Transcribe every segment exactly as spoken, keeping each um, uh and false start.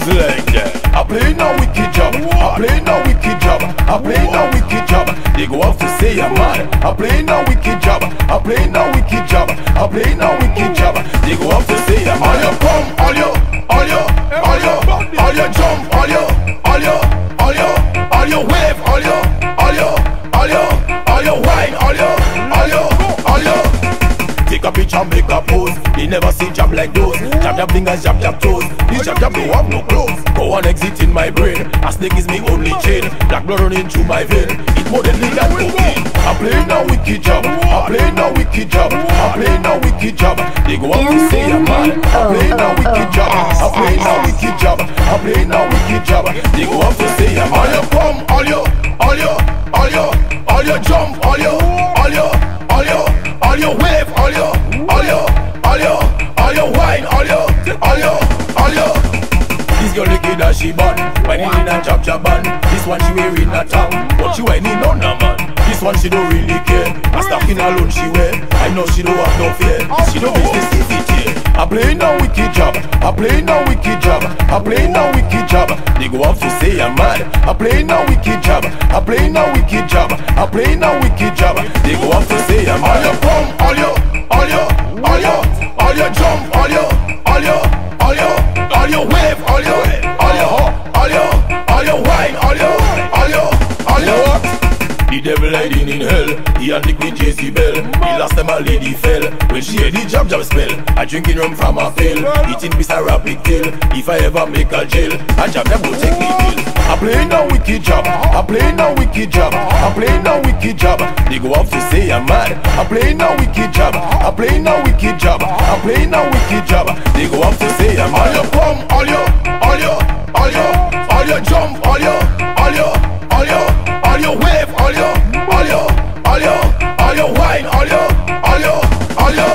goes like that. I play no wicked job, I play no wicked job, I play no wicked job. They go off to say I'm mad. I play no wicked job, I play no wicked job, I play no wicked job. They go off to say I'm mad. All you come, all you, all you, all you, all you jump, all you, all you, all you, all you wave, all you, all you, all you, all you wine, all you, all you, all you. Take a picture, make a pose. They never see jab like those. Jab jab fingers, jab jab toes. This jab jab don't have no clothes. Go on exit in my brain. A snake is me only chain. Black blood running through my vein. It more deadly than cocaine. I play no wicked job, I play no wicked job, I play no wicked job. They go out to say I'm mad. I play no wicked job, I play no wicked job, I play no wicked job. They go out to say I'm mad. All you come, all you, all you, all you, all you jump, all you, all you, all you, all you wave, all you, all you, all you, all you wine, all you, all you, all you. This girl lick it as she bun, whining in a chop chop bun. This one she wearing a tongue, but she whining on a man. This one she don't really care. A stocking alone she wear. I know she don't have no fear. She don't business if it here. I play no wicked job, I play no wicked job, I play no wicked job. They go off to say I'm mad. I play no wicked job, I play no wicked job, I play no wicked job. They go off to say I'm mad. All you come, all you, all you, all you, all you jump, all you, all you, all you, all you wave, all you, all you, all you, all you wine, all you, all you, all you. The devil hiding in hell, he and the queen Jezebel. The last time a lady fell, when she had the jab jab spell. I drinking rum from a pail, eating piece of rabbit tail. If I ever make a jail, a jab jab will take me bill. I play no wicked job, I play no wicked job, I play no wicked job. They go off to say I'm mad. I play no wicked job, I play no wicked job, I play no wicked job. They go off to say I'm mad. All you come, all you, all you, all you, all you jump, all you, all you, all you, all you wave, all you, all you, all you, all you wine, all you, all you, all you.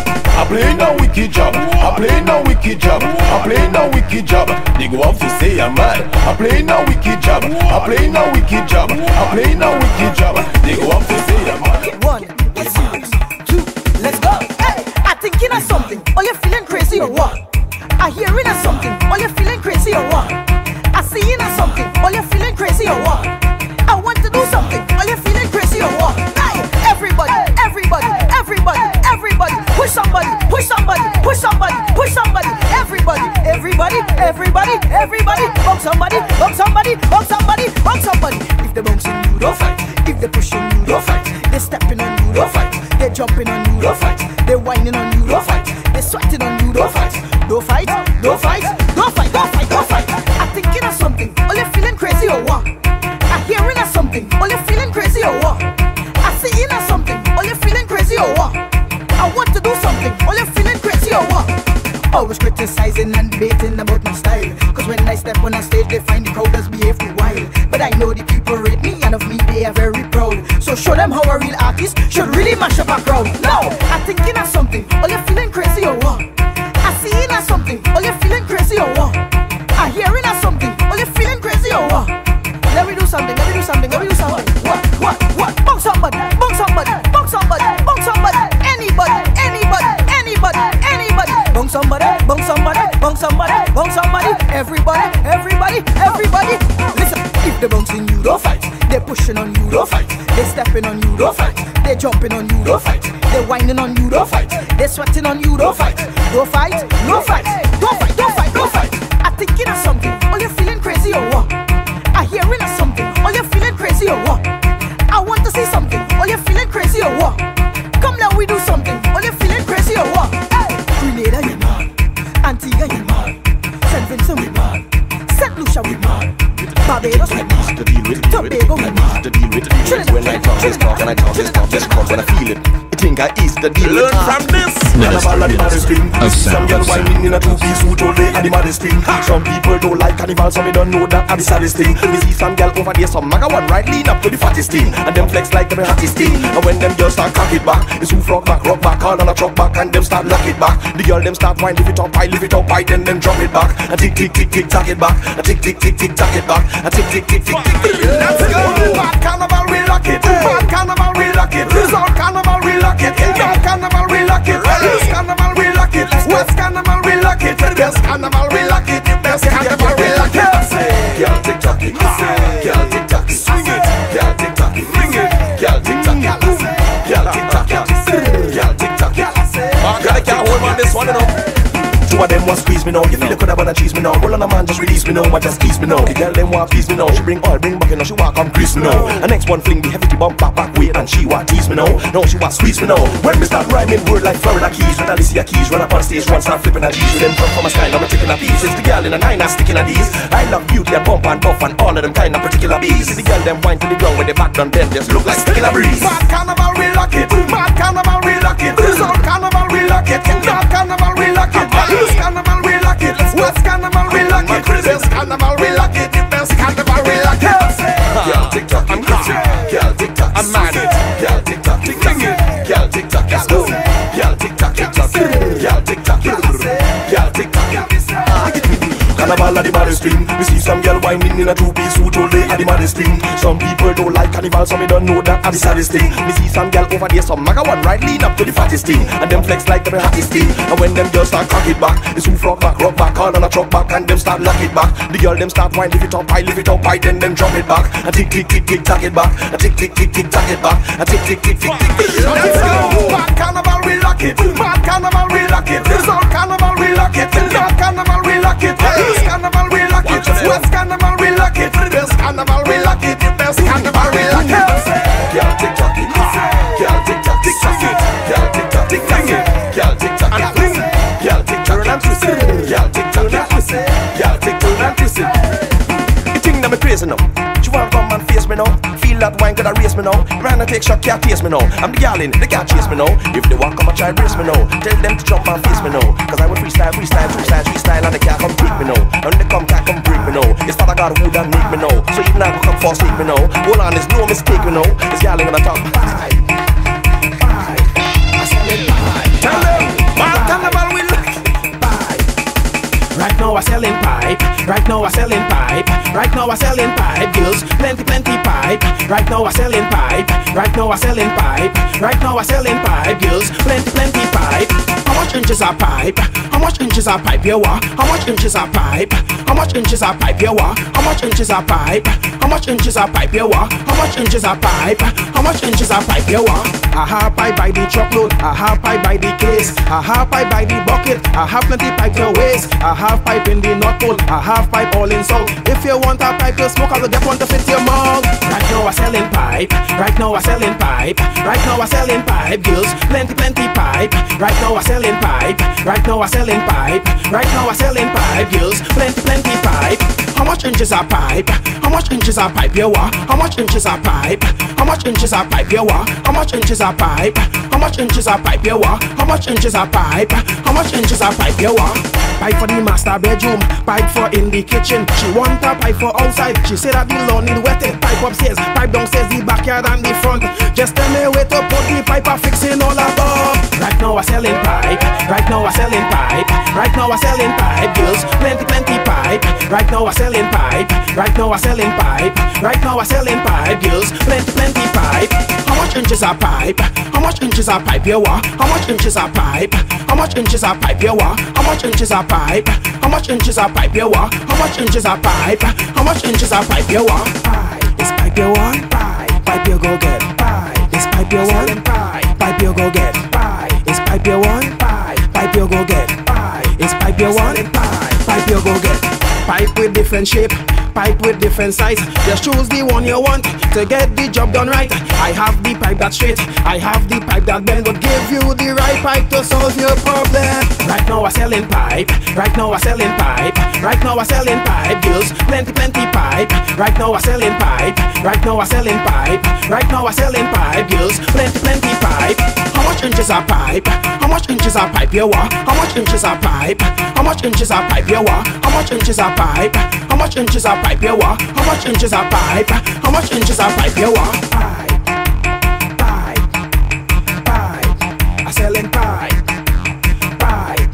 I play no wicked job, I play no wicked job, I play no wicked job. They go off to say I'm mad. I play no wicked job, I play no wicked job, I play no wicked job. They go off to say I'm mad. One, two, let's go. Hey, I thinking of something. Are you feeling crazy or what? I hearing of something. Are you feeling crazy or what? I seeing of something. Are you feeling crazy or what? I want to do something. Are you feeling crazy or what? Hey, everybody, everybody, everybody, everybody, push somebody, push somebody, push somebody, push somebody, everybody, everybody, everybody, everybody, bump somebody, bump somebody, bump somebody, bump somebody. If they bouncing you, don't fight. If they pushing you, don't fight. They stepping on you, don't fight. They jumping on you, don't fight. They whining on you, don't fight. They sweating on you, don't fight. Don't fight, don't fight, don't fight, don't fight, don't fight. I'm thinking of something. Are you feeling crazy or what? I hearing of something. Are you feeling crazy or what? I seeing of something. Are you feeling crazy or what? I want to do something. Are you feeling crazy or what? Always criticizing and debating about my style. Cause when I step on a stage, they find the crowd does behave too wild. But I know the people rate me, and of me they are very proud. So show them how a real artist should really mash up a crowd. Now, I'm thinking of something. Are you feeling crazy or what? I seeing of something. Are you feeling crazy or what? I hearing of something. Are you feeling crazy or what? Let me do something, let me do something, let me do something. What, what, what? Bunk somebody, bunk somebody, bunk somebody, bunk somebody. Anybody, anybody, anybody, anybody. Bunk somebody, bunk somebody, bunk somebody, bunk somebody. Everybody, everybody, everybody. Listen, if they bouncing you, don't fight. They pushing on you, don't fight. They stepping on you, don't fight. They jumping on you, don't fight. They whining on you, don't fight. They sweating on you, don't fight. Don't fight, don't fight, don't fight, don't fight, don't fight. I'm thinking of something. Are you feeling crazy or what? I hearing of something. Are you feeling crazy or what? I want to see something. Are you feeling crazy or what? Come now, we do something. Are you feeling crazy or what? Hey, Grenada, you mad. Antigua, you mad. Saint Vincent, we mad. Saint Lucia, we mad. Barbados, we mad. Tobago, we mad. Trinidad, when I talk this talk and I talk this talk, this talk when I feel it. You think I ease the deal. Learn from this. Carnival at the maddest thing. Some girl whining in a two-piece suit all day at the maddest thing. Some people don't like carnival, so they don't know that at the saddest thing. We see some girl over there, some maga one right lean up to the fattest thing, and them flex like them the hottest thing. And when them girls start cock it back, it's who rock back, rock back, hard on a truck back, and them start lock it back. The girl them start whine, lift it up high, lift it up high, then them drop it back. And tick tick tick tick tack it back, and tick tick tick tick tack it back, and tick tick tick tick tick. Let's go. Bad carnival we rock it. Bad carnival we rock it. Resort carnival we rock it. Indoor carnival we rock it. East carnival we rock it. West carnival we rock it. Best carnival we rock it. Best carnival. Wanna know? Two of them want squeeze me now. You feel you coulda wanna cheese me now. Roll on a man, just release me now. But just tease me now. The girl them want please me now. She bring oil, bring back, you know. She walk on grease me now. The next one fling the heavy bump back back weight, and she want tease me now. Now she want squeeze me now. When we start rhyming word like Florida keys, when Alicia keys run up on stage, one start flipping her G's. With them come from a style, I'm taking a piece. It's the girl in a nine, I'm sticking a these. I love beauty and bump and buff and all of them kind of particular bees. See the girl them wind to the ground with the back done bend, just look like sticking a breeze. Mad carnival, we lock it. Mad carnival, we lock it. This old carnival, we lock it. Mad carnival, we lock it. This carnival, we lock it. West carnival, we lock it. This carnival, we lock it. Best carnival, we lock it. Girl, tick tock, I'm hot. Girl, tick tock, I'm mad. Girl, tick tock, tick tock. Girl, tick tock, let's go. Girl, tick tock, tick tock. Girl, tick tock, girl, tick tock. Carnival at the baddest thing. We see some girl whining in a two-piece suit all day at the baddest thing. Some people don't like carnival, some me don't know that at the saddest thing. We see some girl over there, some maga one right lean up to the fattest thing, and them flex like the hottest thing. And when them girls start cock it back, it's who frog back, rock back, all on a truck back, and them start lock it back. The girl them start whine, lift it up high, lift it up high, then them drop it back, and tick tick tick tick tack it back, and tick tick tick tick tack it back, and tick tick tick tick tick tick. Let's go! Mad carnival we lock it, mad carnival we lock it, this old carnival we lock it, mad carnival we lock it, this carnival we lock it, West carnival we lock it, this carnival we lock it, best carnival we lock it. Girl tick tock it, girl tick tock tick tock it, girl tick tock tick tock it, girl tick tock and fling, girl tick tock and twist it, girl tick tock and twist it, girl tick tock and twist it. You think that me crazy now? She wanna come and face me now? Feel that wine could erase me now? Man, I take shot, can't taste me now. I'm the gal in, they can't chase me now. If they walk, come and try and brace me now. Tell them to jump and face me now. Cause I will freestyle, freestyle, freestyle, freestyle, and they can't come break me now. And they come, can't come break me now. It's Father God who done make me now. So even now, come forsake me now. Hold on, there's no mistake me now. It's gal in on the top. Bye, bye, I said it bye. Tell them, man, carnival we like. Bye. Right now I selling pipe. Right now I selling pipe. Right now I selling pipe. Girls, plenty, plenty pipe. Right now I selling pipe. Right now I selling pipe. Right now I selling pipe. Girls, plenty, plenty pipe. How much inches are pipe? How much inches are pipe? You want? How much inches are pipe? How much inches are pipe? You want? How much inches are pipe? How much inches are pipe? You want? How much inches are pipe? How much inches are pipe? You want? I have pipe by the truckload. I have pipe by the case. I have pipe by the bucket. I have plenty pipe to waste. I have pipe in the North Pole. I have pipe all in South. If you want a pipe to smoke, I will get one to fit your mouth. Right now I selling pipe. Right now I selling pipe. Right now I selling pipe. Girls, plenty, plenty pipe. Right now I selling pipe. Right now I selling pipe. Right now I selling pipe. Girls, plenty, plenty pipe. How much inches are pipe? How much inches are pipe? You want? How much inches are pipe? How much inches are pipe? You want? How much inches are pipe? How much inches are pipe? You want? How much inches are pipe? How much inches are pipe? You want? Pipe for the master bedroom, pipe for in the kitchen. She want a pipe for outside. She said that the lawn need wetted. Pipe upstairs, pipe downstairs, the backyard and the front. Just tell me where to put the pipe. I'm fixing all above. Right now I selling pipe. Right now I selling pipe. Right now I selling pipe. Girls, plenty, plenty pipe. Right now I selling pipe. Right now I selling pipe. Right now I selling pipe. Girls, plenty, plenty pipe. How much inches are pipe? How much inches are pipe? You want? How much inches are pipe? How much inches are pipe? You want? How much inches are pipe? How much inches are pipe? You want? How much inches are pipe? How much inches are pipe? You want? Pipe. Is pipe you want? Pipe. Pipe you go get. Pipe. Is pipe you want? Pipe. Pipe you go get. Pipe. Is pipe you want? Pipe. Pipe you go get. Pipe. Is pipe you want? Pipe. Pipe you go get. Pipe with different shape. Pipe with different size. Just choose the one you want to get the job done right. I have the pipe that's straight. I have the pipe that bend. Would give you the right pipe to solve your problem. Right now I selling pipe. Right now I selling pipe. Right now I selling pipe. Girls, plenty, plenty pipe. Right now I selling pipe. Right now I selling pipe. Right now I selling pipe. Girls, plenty, plenty pipe. How much inches are pipe? How much inches are pipe? You want? How much inches are pipe? How much inches are pipe? You want? How much inches are pipe? How much inches are pipe? You want? How much inches are pipe? How much inches are pipe? You want? Pipe, pipe, pipe. I selling pipe, pipe,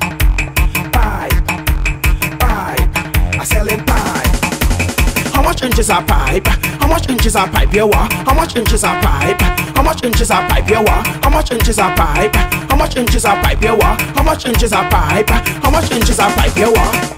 pipe, pipe. I selling pipe. How much inches are pipe? How much inches are pipe? You want? How much inches are pipe? How much inches are pipe? You want? How much inches are pipe? How much inches are pipe? You want? How much inches are pipe? How much inches are pipe? You want?